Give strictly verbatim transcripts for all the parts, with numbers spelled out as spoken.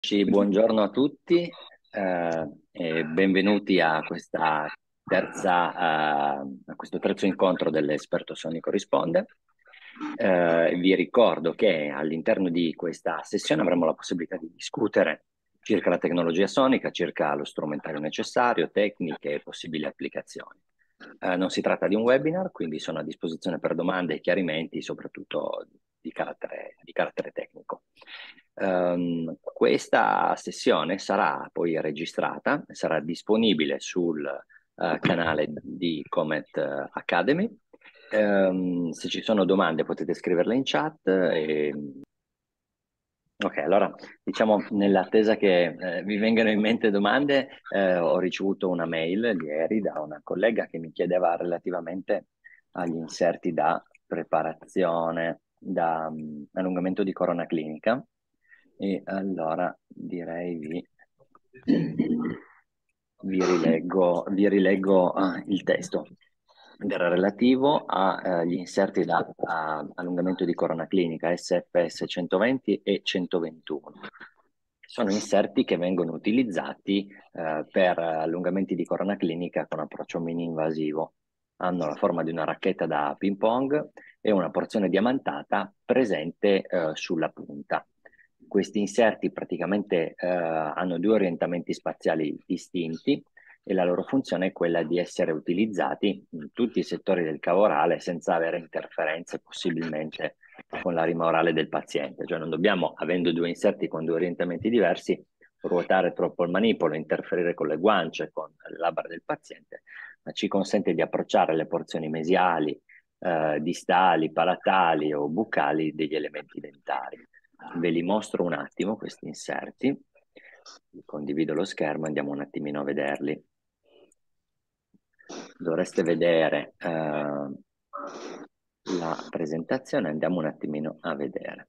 Ci- Buongiorno a tutti eh, e benvenuti a questa terza, eh, a questo terzo incontro dell'Esperto Sonico Risponde. Eh, vi ricordo che all'interno di questa sessione avremo la possibilità di discutere circa la tecnologia sonica, circa lo strumentario necessario, tecniche e possibili applicazioni. Eh, non si tratta di un webinar, quindi sono a disposizione per domande e chiarimenti, soprattutto di carattere, di carattere tecnico. Um, questa sessione sarà poi registrata, sarà disponibile sul uh, canale di Comet uh, Academy. Um, se ci sono domande potete scriverle in chat. E... Ok, allora diciamo nell'attesa che eh, vi vengano in mente domande, eh, ho ricevuto una mail ieri da una collega che mi chiedeva relativamente agli inserti da preparazione, da um, allungamento di corona clinica. E allora direi vi, vi rileggo, vi rileggo ah, il testo. Ed era relativo agli inserti da a allungamento di corona clinica S F S centoventi e centoventuno. Sono inserti che vengono utilizzati eh, per allungamenti di corona clinica con approccio mini-invasivo. Hanno la forma di una racchetta da ping pong e una porzione diamantata presente eh, sulla punta. Questi inserti praticamente eh, hanno due orientamenti spaziali distinti e la loro funzione è quella di essere utilizzati in tutti i settori del cavo orale senza avere interferenze possibilmente con la rima orale del paziente. Cioè non dobbiamo, avendo due inserti con due orientamenti diversi, ruotare troppo il manipolo, interferire con le guance, con le labbra del paziente, ma ci consente di approcciare le porzioni mesiali, eh, distali, palatali o buccali degli elementi dentari. Ve li mostro un attimo questi inserti, condivido lo schermo e andiamo un attimino a vederli. Dovreste vedere eh, la presentazione, andiamo un attimino a vedere.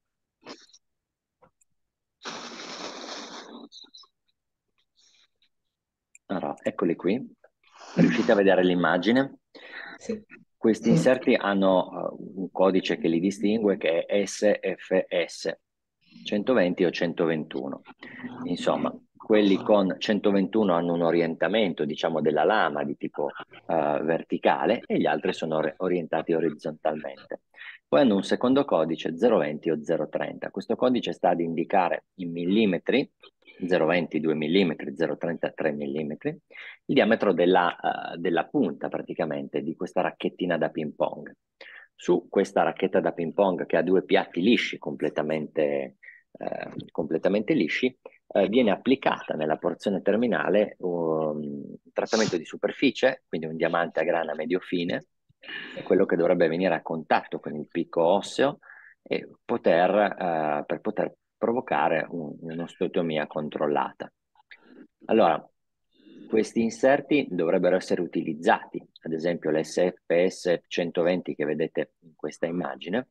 Allora, eccoli qui. Riuscite a vedere l'immagine? Sì. Questi inserti hanno uh, un codice che li distingue, che è S F S centoventi o centoventuno. Insomma, quelli con centoventuno hanno un orientamento, diciamo, della lama di tipo uh, verticale e gli altri sono or orientati orizzontalmente. Poi hanno un secondo codice zero venti o zero trenta. Questo codice sta ad indicare in millimetri, zero venti due millimetri, zero trenta tre millimetri, il diametro della, uh, della punta praticamente di questa racchettina da ping pong. Su questa racchetta da ping pong che ha due piatti lisci, completamente, eh, completamente lisci, eh, viene applicata nella porzione terminale un trattamento di superficie, quindi un diamante a grana medio fine, è quello che dovrebbe venire a contatto con il picco osseo e poter, eh, per poter provocare un, un'osteotomia controllata. Allora, questi inserti dovrebbero essere utilizzati, ad esempio l'S F S centoventi che vedete in questa immagine,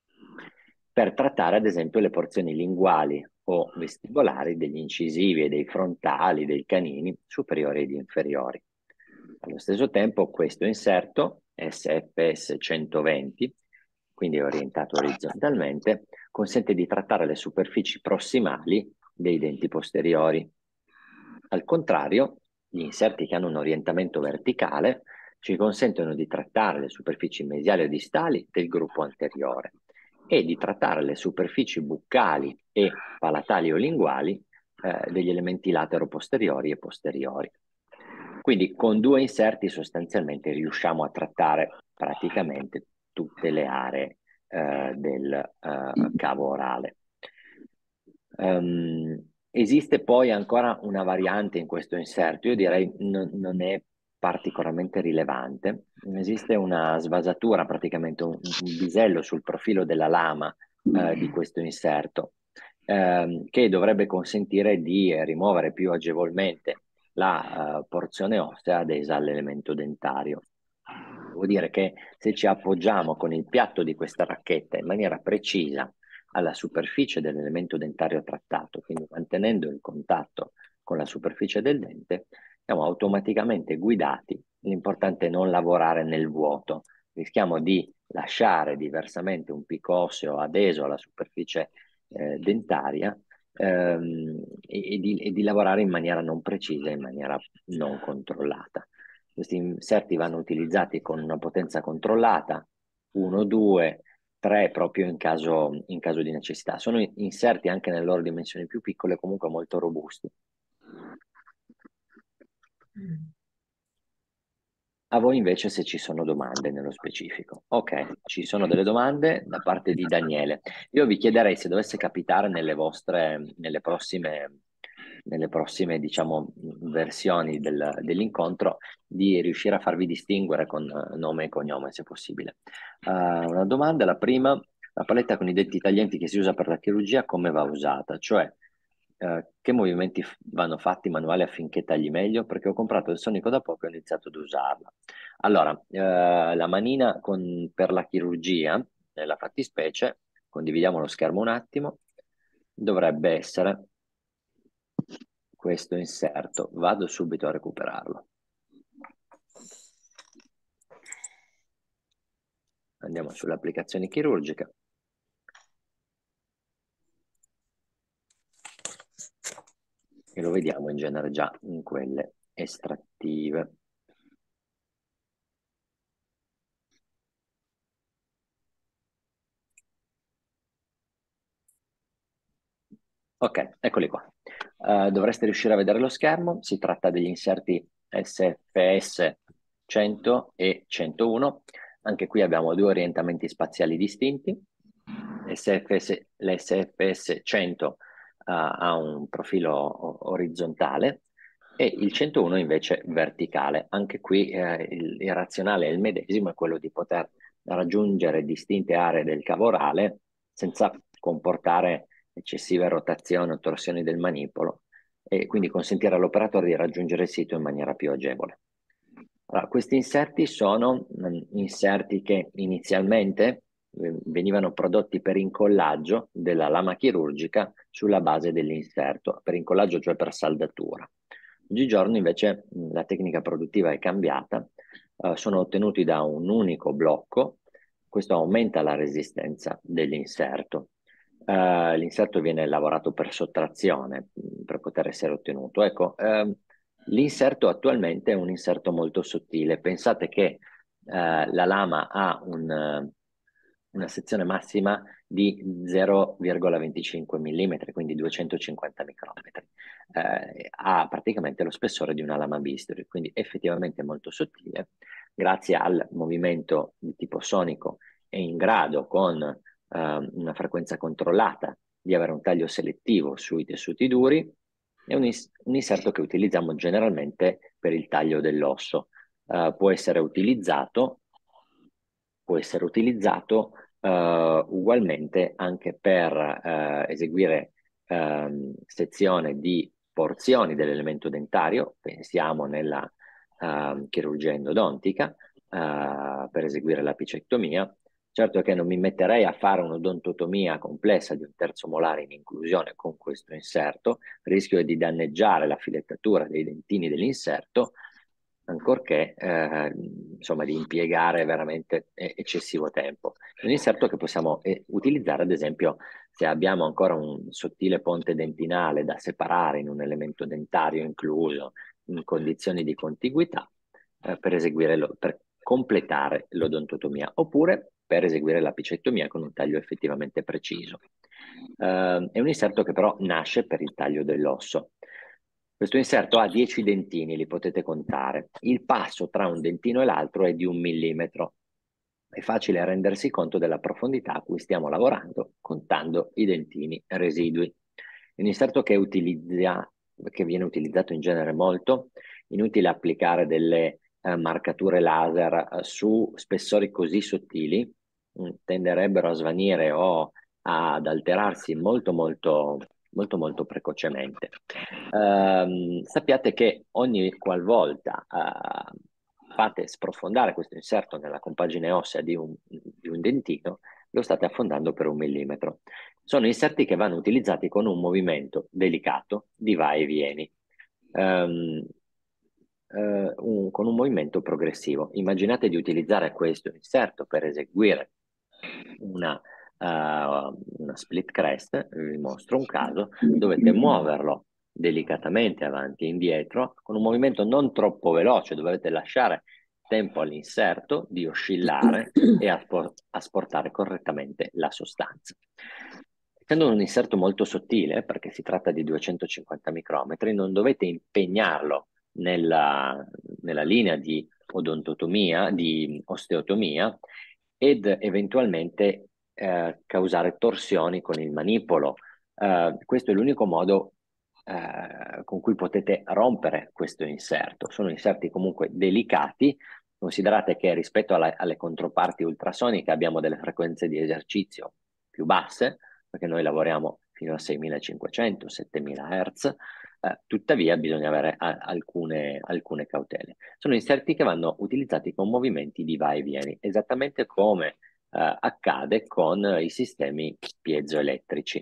per trattare ad esempio le porzioni linguali o vestibolari degli incisivi e dei frontali dei canini superiori ed inferiori. Allo stesso tempo questo inserto S F S centoventi, quindi orientato orizzontalmente, consente di trattare le superfici prossimali dei denti posteriori. Al contrario, gli inserti che hanno un orientamento verticale ci consentono di trattare le superfici mesiali o distali del gruppo anteriore e di trattare le superfici buccali e palatali o linguali eh, degli elementi latero-posteriori e posteriori. Quindi con due inserti sostanzialmente riusciamo a trattare praticamente tutte le aree eh, del eh, cavo orale. Um, esiste poi ancora una variante in questo inserto, io direi non, non è particolarmente rilevante. Esiste una svasatura, praticamente un, un bisello sul profilo della lama eh, di questo inserto, ehm, che dovrebbe consentire di eh, rimuovere più agevolmente la eh, porzione ossea adesa all'elemento dentario. Vuol dire che se ci appoggiamo con il piatto di questa racchetta in maniera precisa alla superficie dell'elemento dentario trattato, quindi mantenendo il contatto con la superficie del dente, siamo automaticamente guidati. L'importante è non lavorare nel vuoto, rischiamo di lasciare diversamente un picco osseo adeso alla superficie eh, dentaria ehm, e, e di, e di lavorare in maniera non precisa, in maniera non controllata. Questi inserti vanno utilizzati con una potenza controllata, uno, due, tre proprio in caso, in caso di necessità. Sono inserti anche nelle loro dimensioni più piccole, comunque molto robusti. A voi invece se ci sono domande nello specifico. Ok, ci sono delle domande da parte di Daniele. Io vi chiederei se dovesse capitare nelle vostre, nelle prossime, nelle prossime, diciamo, versioni del- dell'incontro, di riuscire a farvi distinguere con eh, nome e cognome, se possibile. Eh, una domanda, la prima, la paletta con i denti taglienti che si usa per la chirurgia, come va usata? Cioè, eh, che movimenti f- vanno fatti manuali affinché tagli meglio? Perché ho comprato il sonico da poco e ho iniziato ad usarla. Allora, eh, la manina con- per la chirurgia, nella fattispecie, condividiamo lo schermo un attimo, dovrebbe essere questo inserto. Vado subito a recuperarlo. Andiamo sulle applicazioni chirurgiche e lo vediamo in genere già in quelle estrattive. Ok, eccoli qua. Eh, dovreste riuscire a vedere lo schermo. Si tratta degli inserti S F S cento e centouno. Anche qui abbiamo due orientamenti spaziali distinti. S F S, L'S F S cento uh, ha un profilo o- orizzontale e il centouno invece verticale. Anche qui eh, il, il razionale è il medesimo, è quello di poter raggiungere distinte aree del cavo orale senza comportare eccessive rotazioni o torsioni del manipolo e quindi consentire all'operatore di raggiungere il sito in maniera più agevole. Allora, questi inserti sono mh, inserti che inizialmente eh, venivano prodotti per incollaggio della lama chirurgica sulla base dell'inserto, per incollaggio cioè per saldatura. Oggigiorno invece mh, la tecnica produttiva è cambiata, eh, sono ottenuti da un unico blocco, questo aumenta la resistenza dell'inserto. Uh, l'inserto viene lavorato per sottrazione mh, per poter essere ottenuto. Ecco, ehm, l'inserto attualmente è un inserto molto sottile. Pensate che eh, la lama ha un, eh, una sezione massima di zero virgola venticinque millimetri, quindi duecentocinquanta micrometri. Eh, ha praticamente lo spessore di una lama bisturi, quindi effettivamente molto sottile. Grazie al movimento di tipo sonico è in grado con eh, una frequenza controllata di avere un taglio selettivo sui tessuti duri. È un, ins- un inserto che utilizziamo generalmente per il taglio dell'osso. Uh, può essere utilizzato, può essere utilizzato uh, ugualmente anche per uh, eseguire um, sezione di porzioni dell'elemento dentario, pensiamo nella uh, chirurgia endodontica, uh, per eseguire l'apicectomia. Certo che non mi metterei a fare un'odontotomia complessa di un terzo molare in inclusione con questo inserto, rischio di danneggiare la filettatura dei dentini dell'inserto, ancorché eh, insomma di impiegare veramente eccessivo tempo. È un inserto che possiamo eh, utilizzare ad esempio se abbiamo ancora un sottile ponte dentinale da separare in un elemento dentario incluso in condizioni di contiguità eh, per eseguire lo, per completare l'odontotomia oppure per eseguire l'apicectomia con un taglio effettivamente preciso. Uh, è un inserto che però nasce per il taglio dell'osso. Questo inserto ha dieci dentini, li potete contare. Il passo tra un dentino e l'altro è di un millimetro. È facile rendersi conto della profondità a cui stiamo lavorando contando i dentini residui. È un inserto che, utilizza, che viene utilizzato in genere molto, inutile applicare delle eh, marcature laser eh, su spessori così sottili, mh, tenderebbero a svanire o ad alterarsi molto molto molto molto precocemente. Ehm, sappiate che ogni qualvolta eh, fate sprofondare questo inserto nella compagine ossea di un, di un dentino, lo state affondando per un millimetro. Sono inserti che vanno utilizzati con un movimento delicato di vai e vieni, ehm, eh, un- con un movimento progressivo. Immaginate di utilizzare questo inserto per eseguire una una split crest, vi mostro un caso, dovete muoverlo delicatamente avanti e indietro con un movimento non troppo veloce, dovete lasciare tempo all'inserto di oscillare e asportare correttamente la sostanza. Essendo un inserto molto sottile, perché si tratta di duecentocinquanta micrometri, non dovete impegnarlo nella, nella linea di odontotomia, di osteotomia, ed eventualmente eh, causare torsioni con il manipolo. Eh, questo è l'unico modo eh, con cui potete rompere questo inserto. Sono inserti comunque delicati. Considerate che rispetto alla, alle controparti ultrasoniche abbiamo delle frequenze di esercizio più basse, perché noi lavoriamo fino a seimilacinquecento settemila hertz, eh, tuttavia bisogna avere a, alcune, alcune cautele. Sono inserti che vanno utilizzati con movimenti di vai e vieni, esattamente come eh, accade con i sistemi piezoelettrici.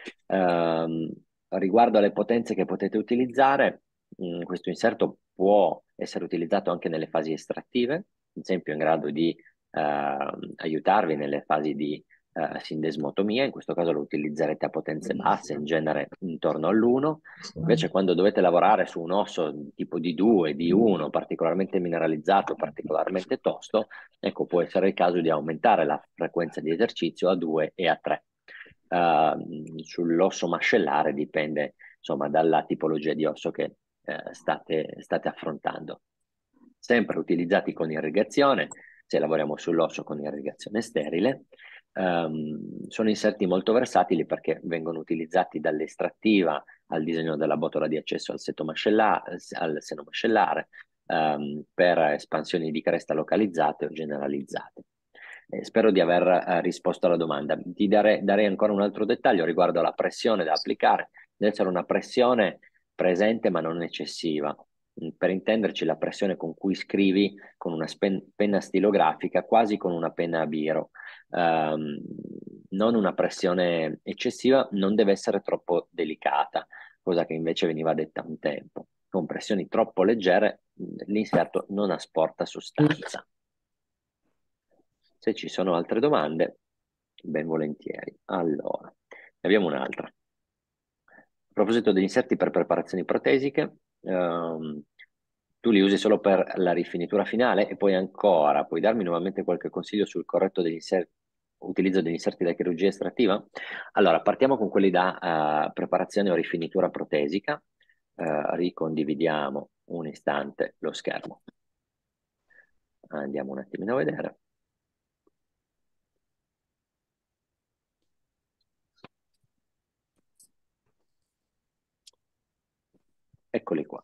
Um, riguardo alle potenze che potete utilizzare, mh, questo inserto può essere utilizzato anche nelle fasi estrattive, ad esempio in grado di uh, aiutarvi nelle fasi di uh, sindesmotomia. In questo caso lo utilizzerete a potenze basse, in genere intorno all'uno. Invece quando dovete lavorare su un osso tipo D due, D uno, particolarmente mineralizzato, particolarmente tosto, ecco, può essere il caso di aumentare la frequenza di esercizio a due e a tre. Uh, sull'osso mascellare dipende insomma dalla tipologia di osso che eh, state, state affrontando. Sempre utilizzati con irrigazione, se lavoriamo sull'osso con irrigazione sterile. Um, sono inserti molto versatili perché vengono utilizzati dall'estrattiva al disegno della botola di accesso al, seto mascellare, al seno mascellare, um, per espansioni di cresta localizzate o generalizzate. Eh, spero di aver eh, risposto alla domanda. Ti dare, darei ancora un altro dettaglio riguardo alla pressione da applicare. Deve essere una pressione presente ma non eccessiva. Per intenderci, la pressione con cui scrivi con una penna stilografica, quasi con una penna a biro. Um, non una pressione eccessiva, non deve essere troppo delicata, cosa che invece veniva detta un tempo. Con pressioni troppo leggere l'inserto non asporta sostanza. Se ci sono altre domande, ben volentieri. Allora, ne abbiamo un'altra. A proposito degli inserti per preparazioni protesiche, ehm, tu li usi solo per la rifinitura finale e poi ancora, puoi darmi nuovamente qualche consiglio sul corretto degli inserti, utilizzo degli inserti da chirurgia estrattiva? Allora, partiamo con quelli da uh, preparazione o rifinitura protesica. Uh, ricondividiamo un istante lo schermo. Andiamo un attimino a vedere. Eccoli qua.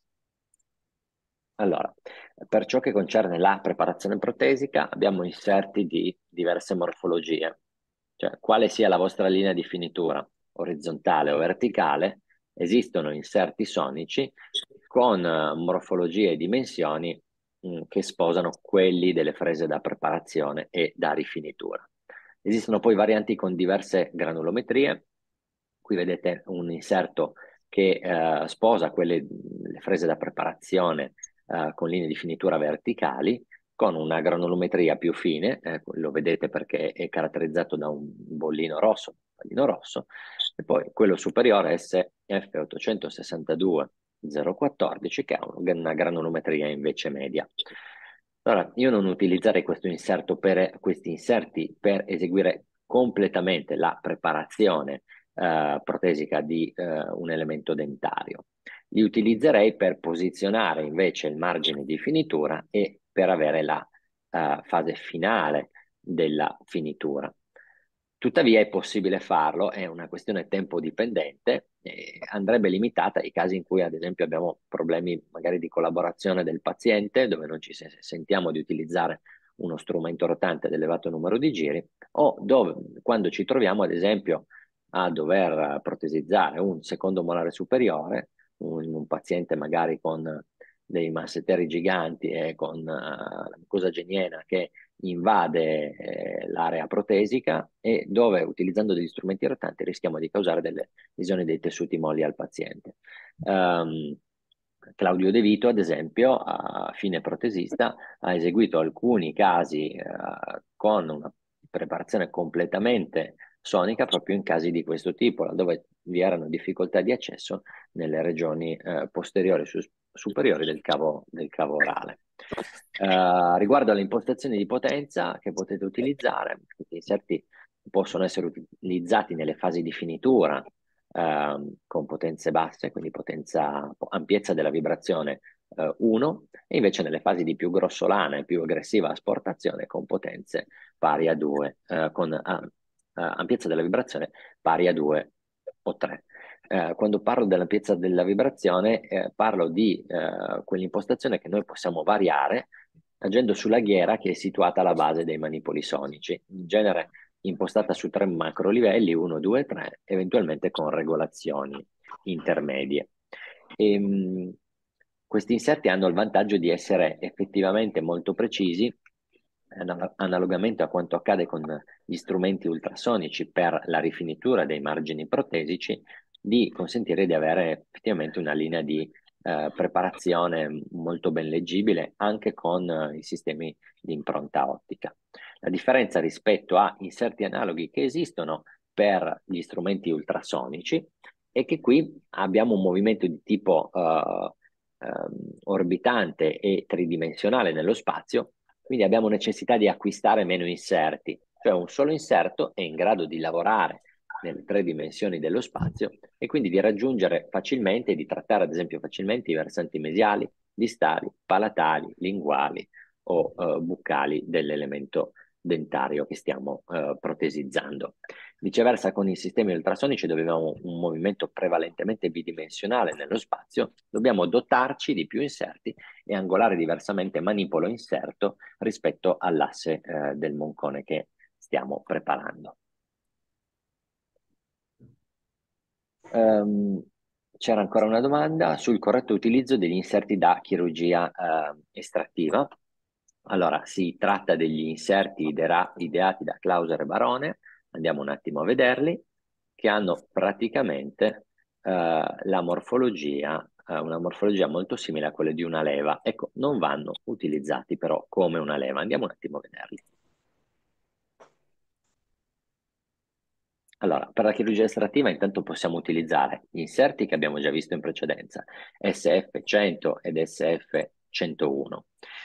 Allora, per ciò che concerne la preparazione protesica, abbiamo inserti di diverse morfologie. Cioè, quale sia la vostra linea di finitura, orizzontale o verticale, esistono inserti sonici con uh, morfologie e dimensioni mh, che sposano quelli delle frese da preparazione e da rifinitura. Esistono poi varianti con diverse granulometrie. Qui vedete un inserto che uh, sposa quelle le frese da preparazione uh, con linee di finitura verticali, con una granulometria più fine, eh, lo vedete perché è caratterizzato da un bollino rosso, un pallino rosso, e poi quello superiore S F ottocentosessantadue zero quattordici che ha una granulometria invece media. Allora, io non utilizzerei questo inserto per, questi inserti per eseguire completamente la preparazione eh, protesica di eh, un elemento dentario. Li utilizzerei per posizionare invece il margine di finitura e per avere la uh, fase finale della finitura. Tuttavia è possibile farlo, è una questione tempo dipendente, eh, andrebbe limitata ai casi in cui ad esempio abbiamo problemi magari di collaborazione del paziente, dove non ci sentiamo di utilizzare uno strumento rotante ad elevato numero di giri, o dove, quando ci troviamo ad esempio a dover protesizzare un secondo molare superiore, un, un paziente magari con dei masseteri giganti e con uh, la mucosa geniena che invade eh, l'area protesica e dove utilizzando degli strumenti rotanti rischiamo di causare delle lesioni dei tessuti molli al paziente. Um, Claudio De Vito, ad esempio, a fine protesista, ha eseguito alcuni casi uh, con una preparazione completamente sonica proprio in casi di questo tipo, laddove vi erano difficoltà di accesso nelle regioni eh, posteriori su, superiori del cavo, del cavo orale. Uh, riguardo alle impostazioni di potenza che potete utilizzare, questi inserti possono essere utilizzati nelle fasi di finitura uh, con potenze basse, quindi potenza, ampiezza della vibrazione uh, uno, e invece nelle fasi di più grossolana e più aggressiva asportazione con potenze pari a due, uh, con uh, ampiezza della vibrazione pari a due o tre. Eh, quando parlo dell'ampiezza della vibrazione, eh, parlo di eh, quell'impostazione che noi possiamo variare agendo sulla ghiera che è situata alla base dei manipoli sonici, in genere impostata su tre macro livelli, uno, due, tre, eventualmente con regolazioni intermedie. E, mh, questi inserti hanno il vantaggio di essere effettivamente molto precisi, analogamente a quanto accade con gli strumenti ultrasonici per la rifinitura dei margini protesici, di consentire di avere effettivamente una linea di eh, preparazione molto ben leggibile anche con eh, i sistemi di impronta ottica. La differenza rispetto a inserti analoghi che esistono per gli strumenti ultrasonici è che qui abbiamo un movimento di tipo eh, eh, orbitante e tridimensionale nello spazio, quindi abbiamo necessità di acquistare meno inserti, cioè un solo inserto è in grado di lavorare nelle tre dimensioni dello spazio e quindi di raggiungere facilmente, di trattare ad esempio facilmente i versanti mesiali, distali, palatali, linguali o eh, buccali dell'elemento dentario che stiamo eh, protesizzando. Viceversa, con i sistemi ultrasonici, dove abbiamo un movimento prevalentemente bidimensionale nello spazio, dobbiamo dotarci di più inserti e angolare diversamente manipolo inserto rispetto all'asse eh, del moncone che stiamo preparando. Um, c'era ancora una domanda sul corretto utilizzo degli inserti da chirurgia eh, estrattiva. Allora, si tratta degli inserti ideati da Clauser e Barone, andiamo un attimo a vederli, che hanno praticamente eh, la morfologia, eh, una morfologia molto simile a quella di una leva. Ecco, non vanno utilizzati però come una leva. Andiamo un attimo a vederli. Allora, per la chirurgia estrattiva intanto possiamo utilizzare gli inserti che abbiamo già visto in precedenza, S F cento ed S F centouno,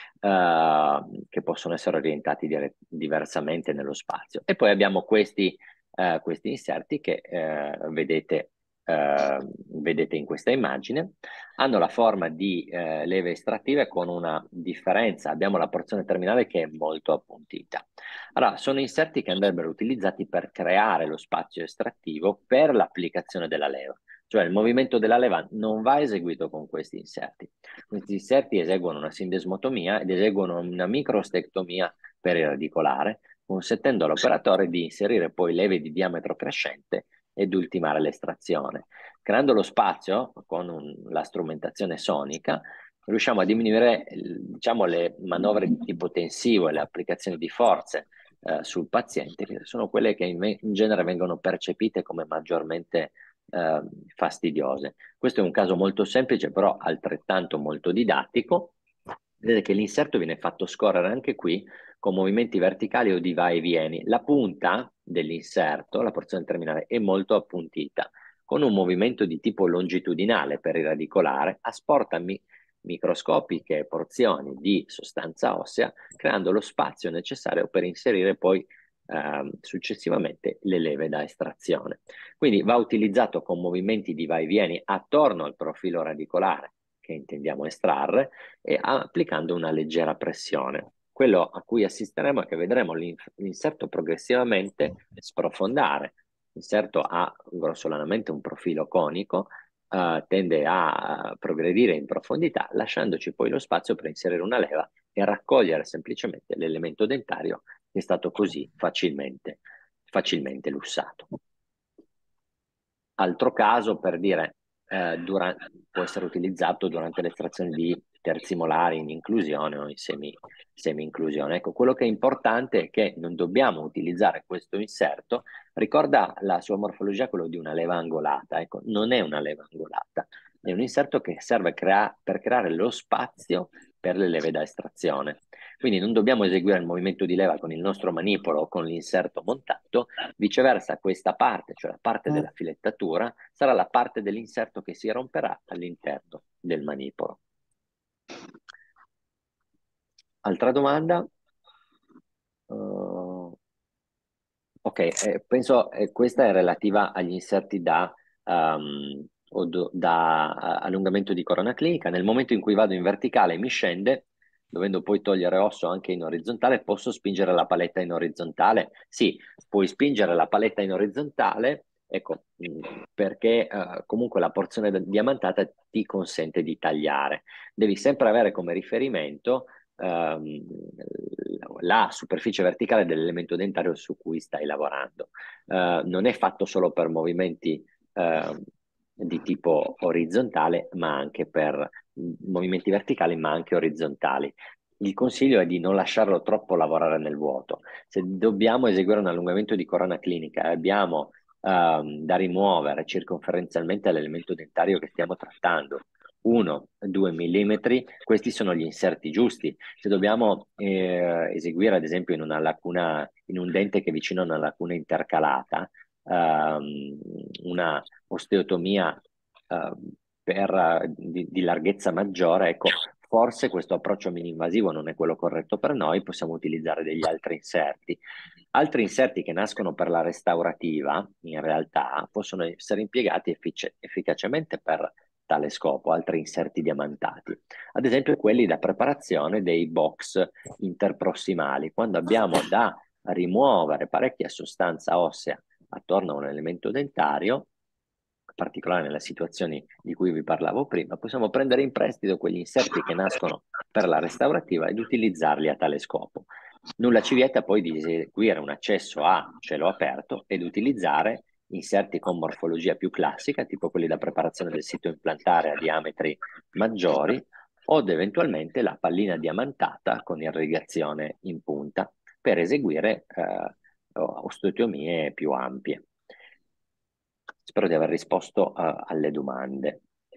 eh, che possono essere orientati diversamente nello spazio. E poi abbiamo questi, eh, questi inserti che eh, vedete, eh, vedete in questa immagine. Hanno la forma di eh, leve estrattive con una differenza. Abbiamo la porzione terminale che è molto appuntita. Allora, sono inserti che andrebbero utilizzati per creare lo spazio estrattivo per l'applicazione della leva, cioè il movimento della leva non va eseguito con questi inserti. Questi inserti eseguono una sindesmotomia ed eseguono una microstectomia periodicolare, consentendo all'operatore di inserire poi leve di diametro crescente ed ultimare l'estrazione. Creando lo spazio con un, la strumentazione sonica, riusciamo a diminuire, diciamo, le manovre di tipo tensivo e le applicazioni di forze eh, sul paziente, che sono quelle che in, in genere vengono percepite come maggiormente eh, fastidiose. Questo è un caso molto semplice, però altrettanto molto didattico. Vedete che l'inserto viene fatto scorrere anche qui con movimenti verticali o di vai e vieni. La punta dell'inserto, la porzione terminale, è molto appuntita, con un movimento di tipo longitudinale per il radicolare, asporta mi microscopiche porzioni di sostanza ossea, creando lo spazio necessario per inserire poi eh, successivamente le leve da estrazione. Quindi va utilizzato con movimenti di vai e vieni attorno al profilo radicolare che intendiamo estrarre e applicando una leggera pressione. Quello a cui assisteremo è che vedremo l'inserto progressivamente sprofondare. L'inserto ha grossolanamente un profilo conico, Uh, tende a progredire in profondità, lasciandoci poi lo spazio per inserire una leva e raccogliere semplicemente l'elemento dentario che è stato così facilmente, facilmente lussato. Altro caso, per dire, eh, durante, può essere utilizzato durante l'estrazione di terzi molari in inclusione o in semi, semi-inclusione. Ecco, quello che è importante è che non dobbiamo utilizzare questo inserto. Ricorda la sua morfologia, quello di una leva angolata. Ecco, non è una leva angolata, è un inserto che serve crea per creare lo spazio per le leve da estrazione. Quindi non dobbiamo eseguire il movimento di leva con il nostro manipolo o con l'inserto montato, viceversa questa parte, cioè la parte della filettatura, sarà la parte dell'inserto che si romperà all'interno del manipolo. Altra domanda? Uh, ok, eh, penso eh, questa è relativa agli inserti da, um, o do- da uh, allungamento di corona clinica. Nel momento in cui vado in verticale e mi scende, dovendo poi togliere osso anche in orizzontale, posso spingere la paletta in orizzontale? Sì, puoi spingere la paletta in orizzontale, ecco, mh, perché uh, comunque la porzione da- diamantata ti consente di tagliare. Devi sempre avere come riferimento ehm, la superficie verticale dell'elemento dentario su cui stai lavorando. Eh, non è fatto solo per movimenti eh, di tipo orizzontale, ma anche per movimenti verticali, ma anche orizzontali. Il consiglio è di non lasciarlo troppo lavorare nel vuoto. Se dobbiamo eseguire un allungamento di corona clinica e abbiamo ehm, da rimuovere circonferenzialmente l'elemento dentario che stiamo trattando, uno due millimetri, questi sono gli inserti giusti. Se dobbiamo eh, eseguire, ad esempio, in una lacuna, in un dente che è vicino a una lacuna intercalata, ehm, una osteotomia eh, per, di, di larghezza maggiore, ecco, forse questo approccio mini-invasivo non è quello corretto per noi, possiamo utilizzare degli altri inserti. Altri inserti che nascono per la restaurativa, in realtà, possono essere impiegati effic- efficacemente per tale scopo, altri inserti diamantati, ad esempio quelli da preparazione dei box interprossimali, quando abbiamo da rimuovere parecchia sostanza ossea attorno a un elemento dentario, in particolare nelle situazioni di cui vi parlavo prima, possiamo prendere in prestito quegli inserti che nascono per la restaurativa ed utilizzarli a tale scopo. Nulla ci vieta poi di eseguire un accesso a cielo aperto ed utilizzare inserti con morfologia più classica, tipo quelli da preparazione del sito implantare a diametri maggiori, o eventualmente la pallina diamantata con irrigazione in punta per eseguire eh, osteotomie più ampie. Spero di aver risposto uh, alle domande.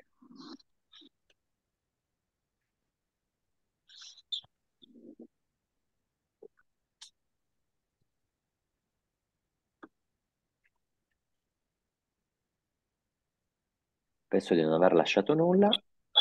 Penso di non aver lasciato nulla.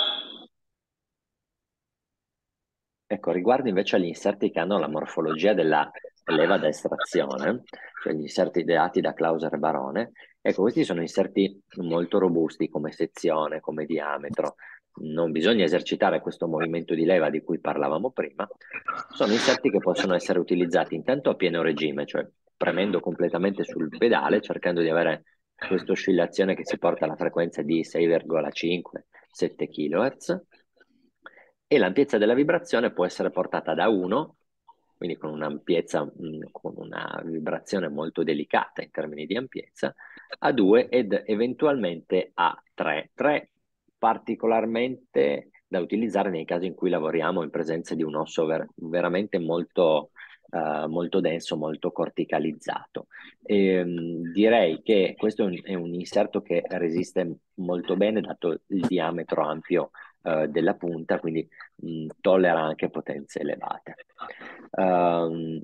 Ecco, riguardo invece agli inserti che hanno la morfologia della leva da estrazione, cioè gli inserti ideati da Clauser e Barone, ecco, questi sono inserti molto robusti come sezione, come diametro. Non bisogna esercitare questo movimento di leva di cui parlavamo prima. Sono inserti che possono essere utilizzati intanto a pieno regime, cioè premendo completamente sul pedale, cercando di avere questa oscillazione che si porta alla frequenza di sei virgola cinque sette kHz, e l'ampiezza della vibrazione può essere portata da uno, quindi con un'ampiezza, mh, con una vibrazione molto delicata in termini di ampiezza, a due ed eventualmente a tre. tre particolarmente da utilizzare nei casi in cui lavoriamo in presenza di un osso ver veramente molto, uh, molto denso, molto corticalizzato. E, mh, direi che questo è un, è un inserto che resiste molto bene dato il diametro ampio uh, della punta, quindi mh, tollera anche potenze elevate. Um,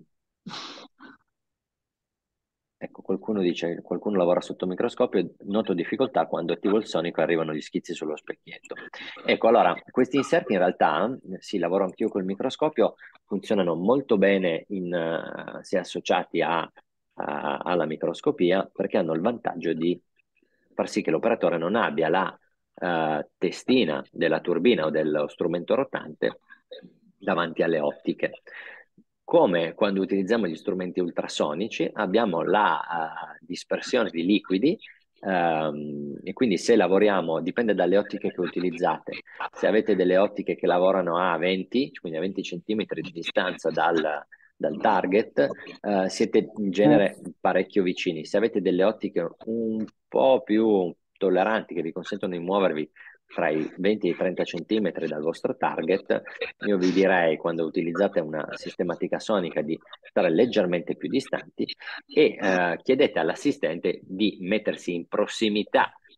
Ecco, qualcuno dice, qualcuno lavora sotto microscopio, noto difficoltà quando attivo il sonico e arrivano gli schizzi sullo specchietto. Ecco, allora, questi inserti in realtà, sì, lavoro anch'io col microscopio, funzionano molto bene in, uh, se associati a, a, alla microscopia, perché hanno il vantaggio di far sì che l'operatore non abbia la uh, testina della turbina o dello strumento rotante davanti alle ottiche. Come quando utilizziamo gli strumenti ultrasonici, abbiamo la uh, dispersione di liquidi, um, e quindi se lavoriamo, dipende dalle ottiche che utilizzate. Se avete delle ottiche che lavorano a venti, quindi a venti centimetri di distanza dal, dal target, uh, siete in genere parecchio vicini. Se avete delle ottiche un po' più tolleranti che vi consentono di muovervi tra i venti e i trenta centimetri dal vostro target, io vi direi, quando utilizzate una sistematica sonica, di stare leggermente più distanti e eh, chiedete all'assistente di mettersi in prossimità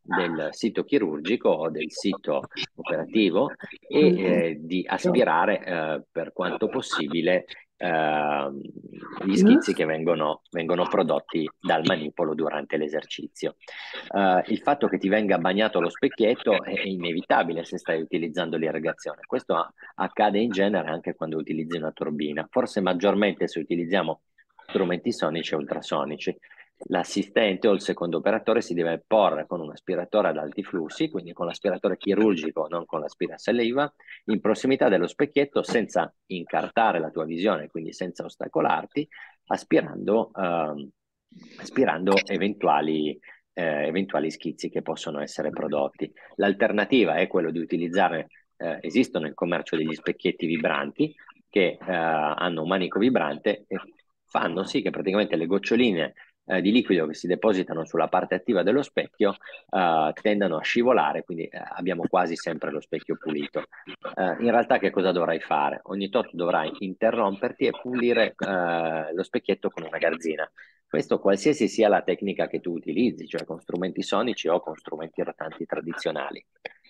del sito chirurgico o del sito operativo e eh, di aspirare eh, per quanto possibile eh, gli schizzi che vengono, vengono prodotti dal manipolo durante l'esercizio. Uh, il fatto che ti venga bagnato lo specchietto è, è inevitabile se stai utilizzando l'irrigazione. Questo a- accade in genere anche quando utilizzi una turbina, forse maggiormente se utilizziamo strumenti sonici e ultrasonici. L'assistente o il secondo operatore si deve porre con un aspiratore ad alti flussi, quindi con l'aspiratore chirurgico, non con l'aspirasaliva, in prossimità dello specchietto senza incartare la tua visione, quindi senza ostacolarti, aspirando, ehm, aspirando eventuali, eh, eventuali schizzi che possono essere prodotti. L'alternativa è quello di utilizzare, eh, esistono in commercio degli specchietti vibranti che eh, hanno un manico vibrante e fanno sì che praticamente le goccioline eh, di liquido che si depositano sulla parte attiva dello specchio eh, tendano a scivolare, quindi eh, abbiamo quasi sempre lo specchio pulito. Eh, in realtà che cosa dovrai fare? Ogni tot dovrai interromperti e pulire eh, lo specchietto con una garzina. Questo qualsiasi sia la tecnica che tu utilizzi, cioè con strumenti sonici o con strumenti rotanti tradizionali.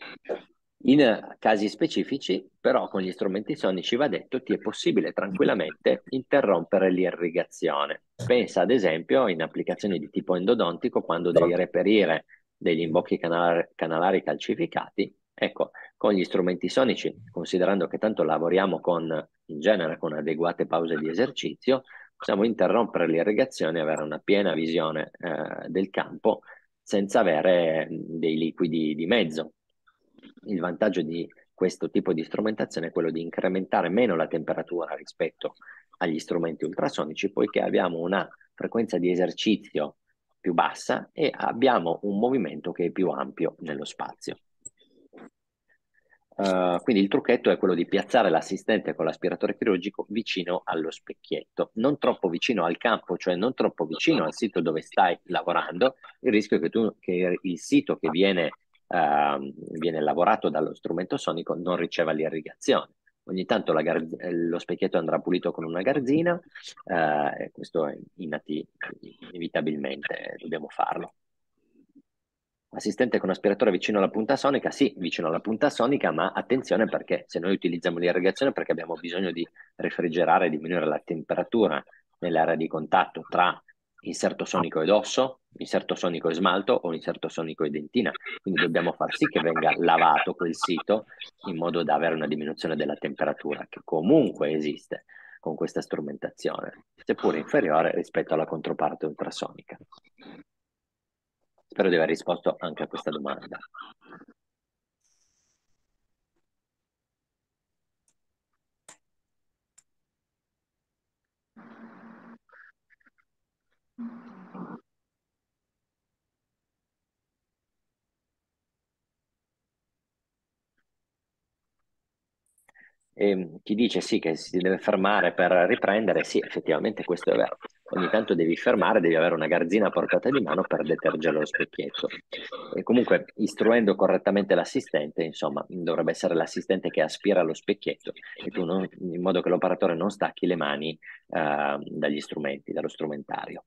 In casi specifici, però, con gli strumenti sonici, va detto, ti è possibile tranquillamente interrompere l'irrigazione. Pensa ad esempio in applicazioni di tipo endodontico, quando devi reperire degli imbocchi canal- canalari calcificati. Ecco, con gli strumenti sonici, considerando che tanto lavoriamo con, in genere con adeguate pause di esercizio, possiamo interrompere l'irrigazione e avere una piena visione eh, del campo senza avere dei liquidi di mezzo. Il vantaggio di questo tipo di strumentazione è quello di incrementare meno la temperatura rispetto agli strumenti ultrasonici, poiché abbiamo una frequenza di esercizio più bassa e abbiamo un movimento che è più ampio nello spazio. Uh, quindi il trucchetto è quello di piazzare l'assistente con l'aspiratore chirurgico vicino allo specchietto, non troppo vicino al campo, cioè non troppo vicino al sito dove stai lavorando. Il rischio è che, tu, che il sito che viene, uh, viene lavorato dallo strumento sonico non riceva l'irrigazione. Ogni tanto la gar- lo specchietto andrà pulito con una garzina, uh, e questo è innati- inevitabilmente dobbiamo farlo. Assistente con aspiratore vicino alla punta sonica, sì, vicino alla punta sonica, ma attenzione perché se noi utilizziamo l'irrigazione perché abbiamo bisogno di refrigerare e diminuire la temperatura nell'area di contatto tra inserto sonico ed osso, inserto sonico e smalto o inserto sonico e dentina. Quindi dobbiamo far sì che venga lavato quel sito in modo da avere una diminuzione della temperatura che comunque esiste con questa strumentazione, seppur inferiore rispetto alla controparte ultrasonica. Spero di aver risposto anche a questa domanda. E chi dice sì che si deve fermare per riprendere, sì, effettivamente questo è vero. Ogni tanto devi fermare, devi avere una garzina a portata di mano per detergere lo specchietto. E comunque, istruendo correttamente l'assistente, insomma, dovrebbe essere l'assistente che aspira lo specchietto e tu non, in modo che l'operatore non stacchi le mani eh, dagli strumenti, dallo strumentario.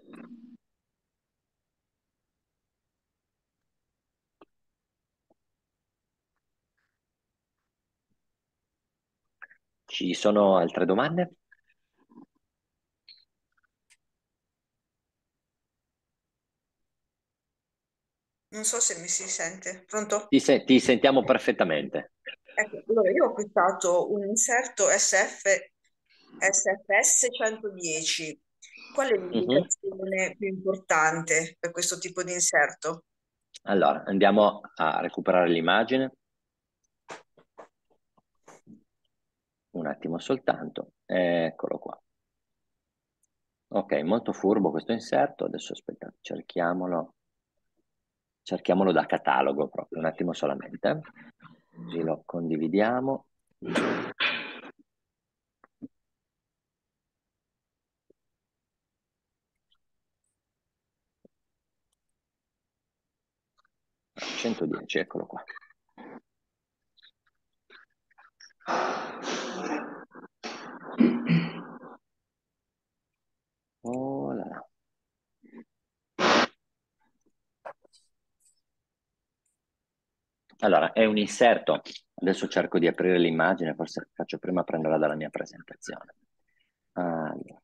Ci sono altre domande? Non so se mi si sente. Pronto? Ti, se- ti sentiamo perfettamente. Ecco, allora io ho acquistato un inserto S F, S F S centodieci. Qual è Mhm. l'indicazione più importante per questo tipo di inserto? Allora, andiamo a recuperare l'immagine. Un attimo soltanto. Eccolo qua. Ok, molto furbo questo inserto. Adesso aspetta, cerchiamolo. Cerchiamolo da catalogo proprio, un attimo solamente. Così lo condividiamo. centodieci, eccolo qua. Oh là là. Allora, è un inserto, adesso cerco di aprire l'immagine, forse faccio prima prenderla dalla mia presentazione. Allora.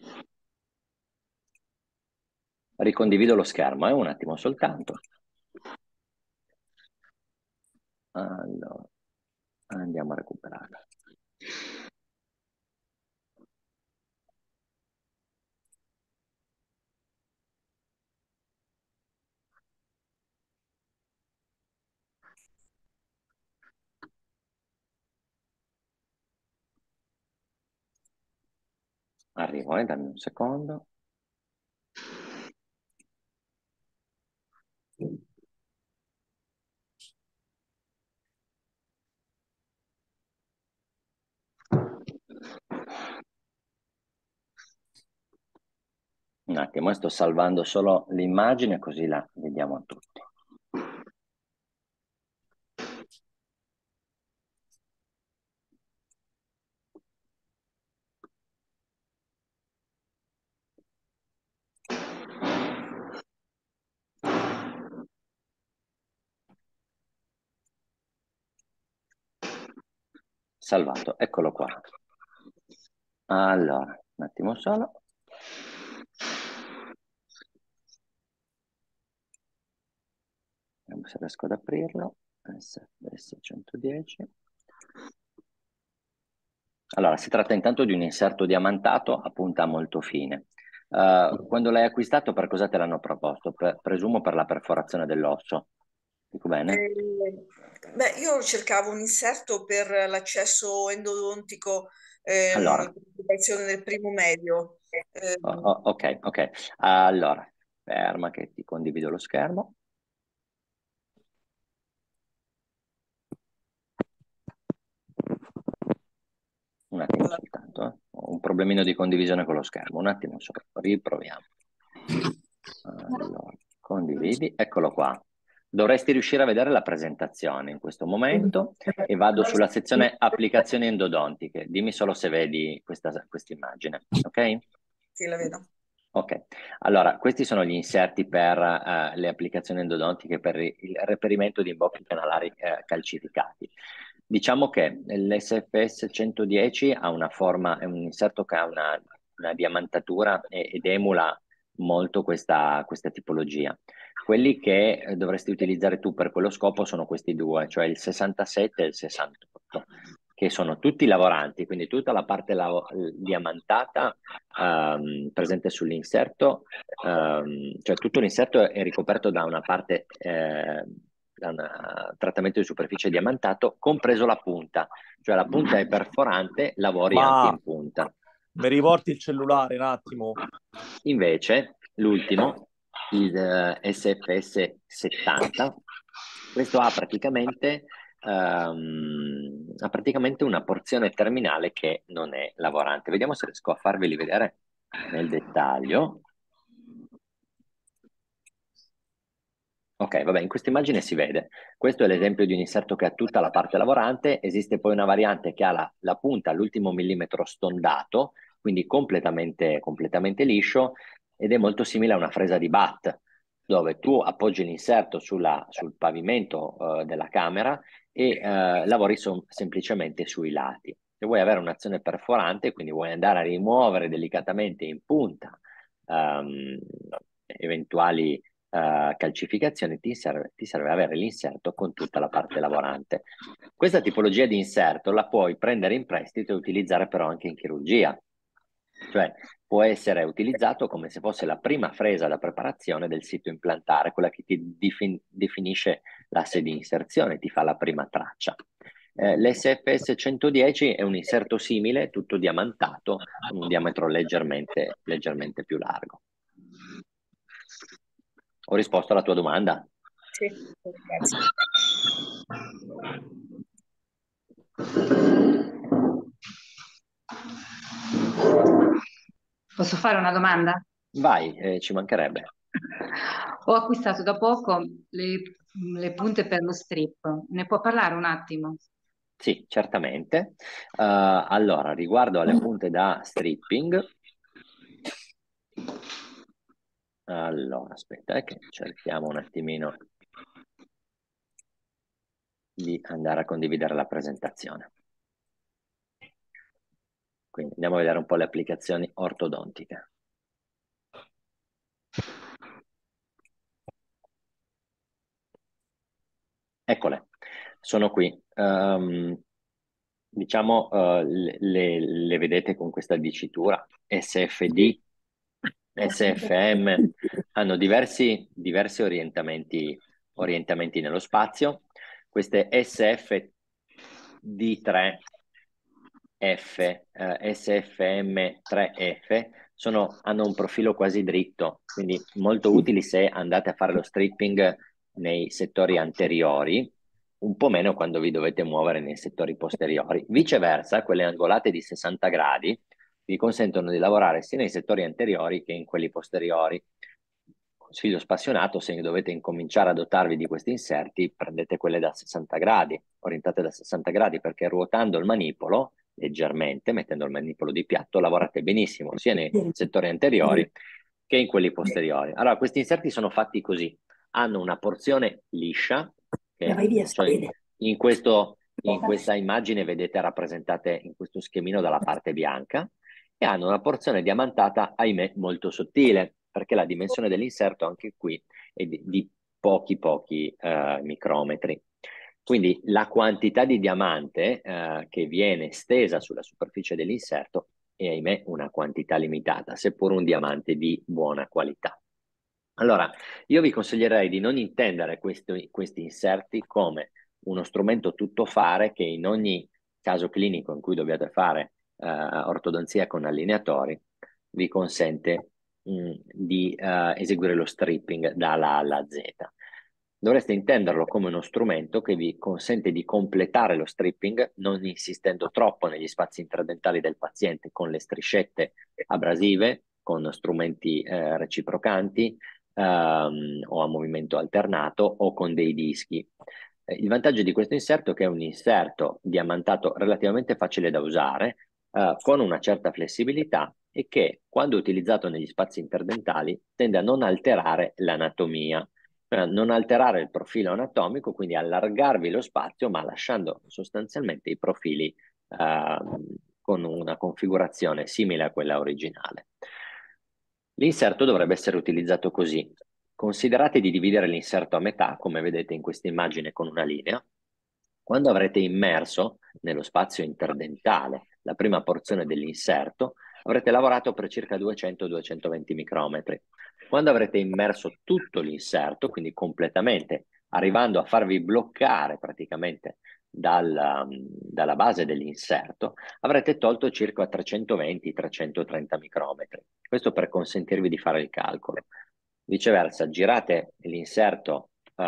Ricondivido lo schermo, eh, un attimo soltanto. Allora, andiamo a recuperarla. Arrivo, eh, dammi un secondo. Un attimo, eh, sto salvando solo l'immagine così la vediamo a tutti. Salvato, eccolo qua. Allora, un attimo solo. Vediamo se riesco ad aprirlo. S F S centodieci. Allora, si tratta intanto di un inserto diamantato a punta molto fine. Uh, quando l'hai acquistato, per cosa te l'hanno proposto? Per, presumo per la perforazione dell'osso. Dico bene? Eh, beh, io cercavo un inserto per l'accesso endodontico, ehm, Allora, l'occupazione del primo medio. o- Ehm, o- ok, ok. Allora, ferma che ti condivido lo schermo. Un attimo allora, soltanto, eh. Ho un problemino di condivisione con lo schermo. Un attimo solo, riproviamo. Allora, condividi, eccolo qua. Dovresti riuscire a vedere la presentazione in questo momento e vado sulla sezione applicazioni endodontiche. Dimmi solo se vedi questa questa immagine, ok? sì, la vedo. Ok, allora questi sono gli inserti per eh, le applicazioni endodontiche per il reperimento di imbocchi canalari eh, calcificati. Diciamo che l'S F S centodieci ha una forma, è un inserto che ha una, una diamantatura e- ed emula molto questa, questa tipologia. Quelli che eh, dovresti utilizzare tu per quello scopo sono questi due, cioè il sessantasette e il sessantotto, che sono tutti lavoranti, quindi tutta la parte lavo- diamantata ehm, presente sull'inserto, ehm, cioè tutto l'inserto è ricoperto da una parte, eh, da un trattamento di superficie diamantato, compreso la punta, cioè la punta è perforante, lavori anche Ma in punta. mi riporti il cellulare un attimo? Invece, l'ultimo, il eh, S F S settanta, questo ha praticamente, ehm, ha praticamente una porzione terminale che non è lavorante. Vediamo se riesco a farveli vedere nel dettaglio. Ok, vabbè, in questa immagine si vede. Questo è l'esempio di un inserto che ha tutta la parte lavorante. Esiste poi una variante che ha la, la punta all'ultimo millimetro stondato, quindi completamente, completamente liscio, ed è molto simile a una fresa di batt, dove tu appoggi l'inserto sulla- sul pavimento eh, della camera e eh, lavori som- semplicemente sui lati. Se vuoi avere un'azione perforante, quindi vuoi andare a rimuovere delicatamente in punta ehm, eventuali eh, calcificazioni, ti serve, ti serve avere l'inserto con tutta la parte lavorante. Questa tipologia di inserto la puoi prendere in prestito e utilizzare però anche in chirurgia, cioè può essere utilizzato come se fosse la prima fresa da preparazione del sito implantare, quella che ti defin- definisce l'asse di inserzione, ti fa la prima traccia. Eh, L'S F S centodieci è un inserto simile, tutto diamantato, con un diametro leggermente, leggermente più largo. Ho risposto alla tua domanda? Sì, grazie. Posso fare una domanda? Vai, eh, ci mancherebbe. Ho acquistato da poco le, le punte per lo strip. Ne può parlare un attimo? Sì, certamente. Uh, allora, riguardo alle punte da stripping, allora, aspetta, eh, che cerchiamo un attimino. di andare a condividere la presentazione. Quindi andiamo a vedere un po' le applicazioni ortodontiche. Eccole, sono qui. Um, diciamo, uh, le, le, le vedete con questa dicitura S F D, S F M, hanno diversi, diversi orientamenti, orientamenti nello spazio. Queste S F D tre F, eh, S F M tre F sono, hanno un profilo quasi dritto, quindi molto utili se andate a fare lo stripping nei settori anteriori, un po' meno quando vi dovete muovere nei settori posteriori. Viceversa, quelle angolate di sessanta gradi vi consentono di lavorare sia nei settori anteriori che in quelli posteriori. Consiglio spassionato: se dovete incominciare a dotarvi di questi inserti, prendete quelle da sessanta gradi, orientate da sessanta gradi, perché ruotando il manipolo leggermente, mettendo il manipolo di piatto, lavorate benissimo sia nei settori anteriori che in quelli posteriori. Allora, questi inserti sono fatti così: hanno una porzione liscia, che cioè in, in, questo, in questa immagine vedete rappresentate in questo schemino dalla parte bianca, e hanno una porzione diamantata, ahimè, molto sottile, perché la dimensione dell'inserto anche qui è di, di pochi pochi eh, micrometri. Quindi la quantità di diamante eh, che viene stesa sulla superficie dell'inserto è, ahimè, una quantità limitata, seppur un diamante di buona qualità. Allora, io vi consiglierei di non intendere questi, questi inserti come uno strumento tuttofare che in ogni caso clinico in cui dobbiate fare eh, ortodonzia con allineatori vi consente mh, di eh, eseguire lo stripping dalla A alla Z. Dovreste intenderlo come uno strumento che vi consente di completare lo stripping non insistendo troppo negli spazi intradentali del paziente con le striscette abrasive, con strumenti eh, reciprocanti ehm, o a movimento alternato o con dei dischi. Eh, il vantaggio di questo inserto è che è un inserto diamantato relativamente facile da usare, eh, con una certa flessibilità, e che quando utilizzato negli spazi interdentali tende a non alterare l'anatomia, eh, non alterare il profilo anatomico, quindi allargarvi lo spazio, ma lasciando sostanzialmente i profili eh, con una configurazione simile a quella originale. L'inserto dovrebbe essere utilizzato così. Considerate di dividere l'inserto a metà, come vedete in questa immagine con una linea. Quando avrete immerso nello spazio interdentale la prima porzione dell'inserto, avrete lavorato per circa duecento duecentoventi micrometri. Quando avrete immerso tutto l'inserto, quindi completamente, arrivando a farvi bloccare praticamente dalla, dalla base dell'inserto, avrete tolto circa trecentoventi trecentotrenta micrometri. Questo per consentirvi di fare il calcolo. Viceversa, girate l'inserto uh,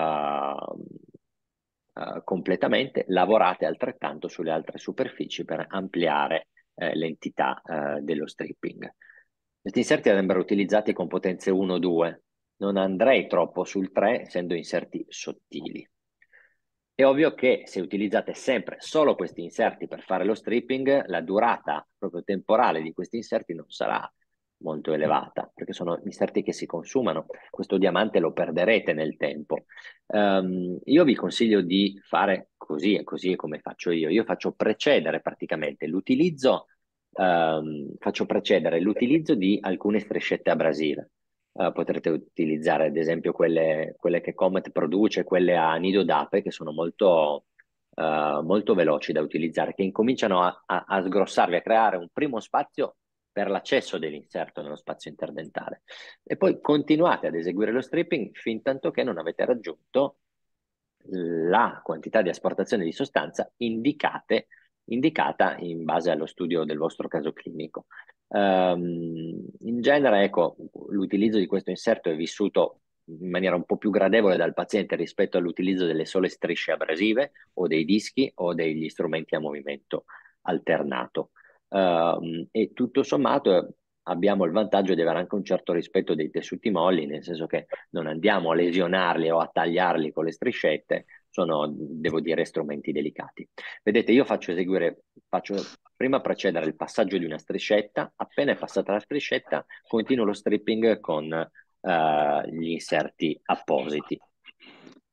uh, completamente, lavorate altrettanto sulle altre superfici per ampliare eh, l'entità uh, dello stripping. Questi inserti andrebbero utilizzati con potenze uno due, non andrei troppo sul tre, essendo inserti sottili. È ovvio che se utilizzate sempre solo questi inserti per fare lo stripping, la durata proprio temporale di questi inserti non sarà molto elevata, perché sono inserti che si consumano. Questo diamante lo perderete nel tempo. Um, io vi consiglio di fare così, così è come faccio io. Io faccio precedere praticamente l'utilizzo Um, faccio precedere l'utilizzo di alcune striscette abrasive. Uh, potrete utilizzare ad esempio quelle, quelle che Comet produce, quelle a nido d'ape, che sono molto, uh, molto veloci da utilizzare, che incominciano a, a, a sgrossarvi, a creare un primo spazio per l'accesso dell'inserto nello spazio interdentale. E poi continuate ad eseguire lo stripping fin tanto che non avete raggiunto la quantità di asportazione di sostanza indicate indicata in base allo studio del vostro caso clinico. Um, in genere, ecco, l'utilizzo di questo inserto è vissuto in maniera un po' più gradevole dal paziente rispetto all'utilizzo delle sole strisce abrasive o dei dischi o degli strumenti a movimento alternato. Um, e tutto sommato abbiamo il vantaggio di avere anche un certo rispetto dei tessuti molli, nel senso che non andiamo a lesionarli o a tagliarli con le striscette, sono, devo dire, strumenti delicati. Vedete, io faccio eseguire, faccio prima precedere il passaggio di una striscetta, appena è passata la striscetta continuo lo stripping con uh, gli inserti appositi.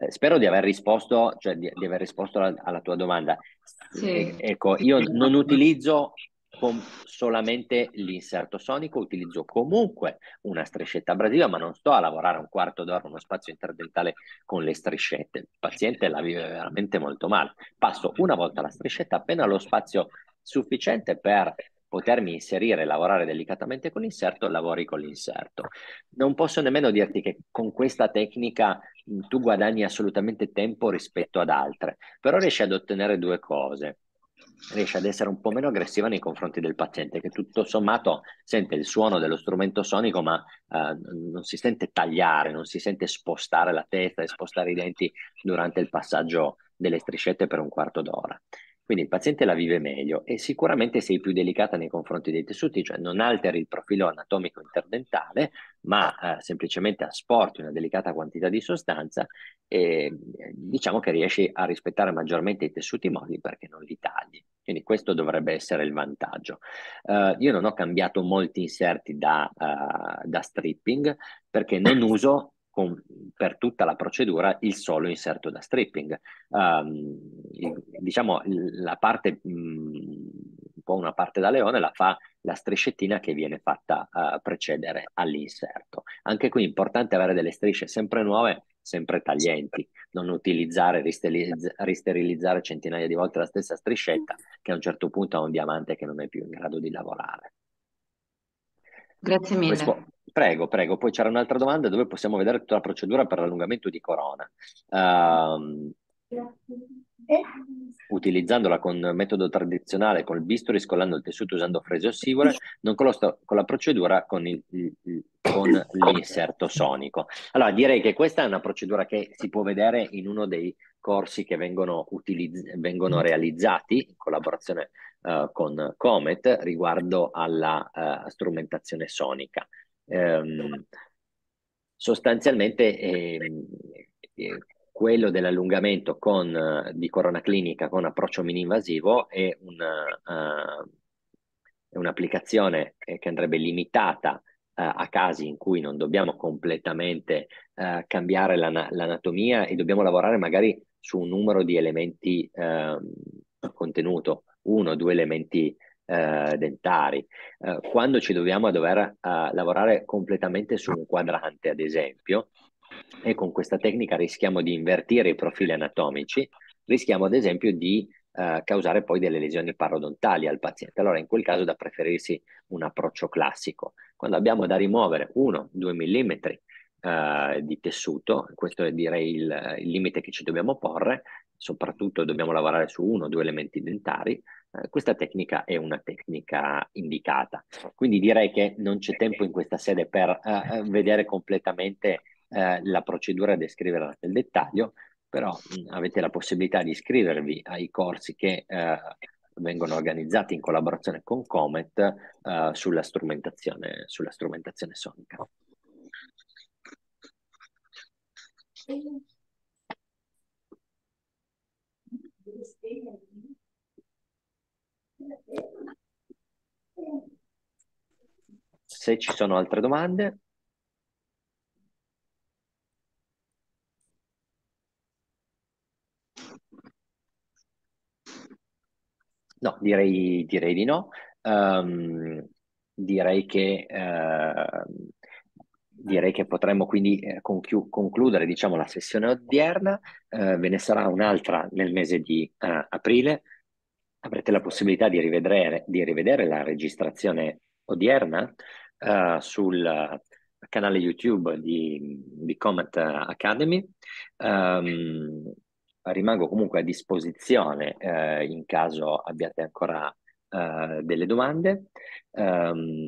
Eh, spero di aver risposto, cioè di, di aver risposto alla, alla tua domanda. Sì. E- ecco, io non utilizzo com- solamente l'inserto sonico, utilizzo comunque una striscetta abrasiva, ma non sto a lavorare un quarto d'ora, uno spazio interdentale con le striscette. Il paziente la vive veramente molto male. Passo una volta la striscetta, appena lo spazio sufficiente per potermi inserire e lavorare delicatamente con l'inserto, lavori con l'inserto. Non posso nemmeno dirti che con questa tecnica mh, tu guadagni assolutamente tempo rispetto ad altre, però riesci ad ottenere due cose. Riesci ad essere un po' meno aggressiva nei confronti del paziente, che tutto sommato sente il suono dello strumento sonico, ma eh, non si sente tagliare, non si sente spostare la testa e spostare i denti durante il passaggio delle striscette per un quarto d'ora. Quindi il paziente la vive meglio e sicuramente sei più delicata nei confronti dei tessuti, cioè non alteri il profilo anatomico interdentale, ma eh, semplicemente asporti una delicata quantità di sostanza e eh, diciamo che riesci a rispettare maggiormente i tessuti molli perché non li tagli. Quindi questo dovrebbe essere il vantaggio. Uh, io non ho cambiato molti inserti da, uh, da stripping perché non uso con, per tutta la procedura il solo inserto da stripping. Um, il, diciamo la parte, mh, un po' una parte da leone la fa la striscettina che viene fatta uh, precedere all'inserto. Anche qui è importante avere delle strisce sempre nuove, sempre taglienti, non utilizzare, risterilizz- risterilizzare centinaia di volte la stessa striscetta che a un certo punto ha un diamante che non è più in grado di lavorare. Grazie Poi mille. spo- prego, prego. Poi c'era un'altra domanda dove possiamo vedere tutta la procedura per l'allungamento di corona. Ehm, utilizzandola con metodo tradizionale, con il bisturi, scollando il tessuto usando frese ossivore, non con, lo sto- con la procedura con il- il- il- con l'inserto sonico. Allora, direi che questa è una procedura che si può vedere in uno dei corsi che vengono, utilizz- vengono realizzati in collaborazione eh, con Comet riguardo alla eh, strumentazione sonica. Ehm, sostanzialmente ehm, eh, quello dell'allungamento con, eh, di corona clinica con approccio mini-invasivo è una, eh, è un'applicazione che che andrebbe limitata eh, a casi in cui non dobbiamo completamente eh, cambiare l'ana- l'anatomia e dobbiamo lavorare magari su un numero di elementi ehm, contenuto, uno o due elementi eh, dentari. Eh, quando ci dobbiamo a dover eh, lavorare completamente su un quadrante, ad esempio, e con questa tecnica rischiamo di invertire i profili anatomici, rischiamo ad esempio di eh, causare poi delle lesioni parodontali al paziente. Allora in quel caso è da preferirsi un approccio classico. Quando abbiamo da rimuovere uno due millimetri eh, di tessuto, questo è direi il, il limite che ci dobbiamo porre, soprattutto dobbiamo lavorare su uno o due elementi dentari, eh, questa tecnica è una tecnica indicata. Quindi direi che non c'è tempo in questa sede per eh, vedere completamente eh, la procedura e descriverla nel dettaglio, però mh, avete la possibilità di iscrivervi ai corsi che eh, vengono organizzati in collaborazione con Comet eh, sulla strumentazione, sulla strumentazione sonica. Se ci sono altre domande. No, direi, direi di no. Um, direi che, uh, direi che potremmo quindi eh, conchiu- concludere, diciamo, la sessione odierna. Uh, ve ne sarà un'altra nel mese di uh, aprile. Avrete la possibilità di rivedere, di rivedere la registrazione odierna uh, sul canale YouTube di, di Comet Academy. Um, rimango comunque a disposizione eh, in caso abbiate ancora eh, delle domande. Um,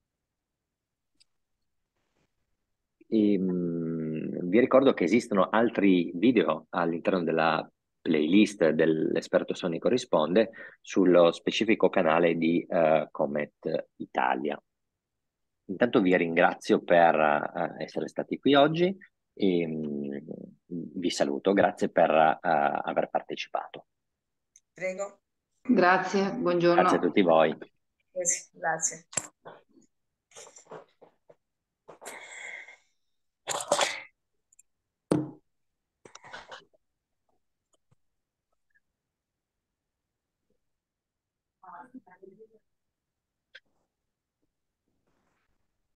e, mh, vi ricordo che esistono altri video all'interno della playlist dell'Esperto Sonico Risponde sullo specifico canale di eh, Comet Italia. Intanto vi ringrazio per eh, essere stati qui oggi e mh, vi saluto. Grazie per eh, aver partecipato. Prego. Grazie, Grazie a buongiorno. tutti voi. Grazie.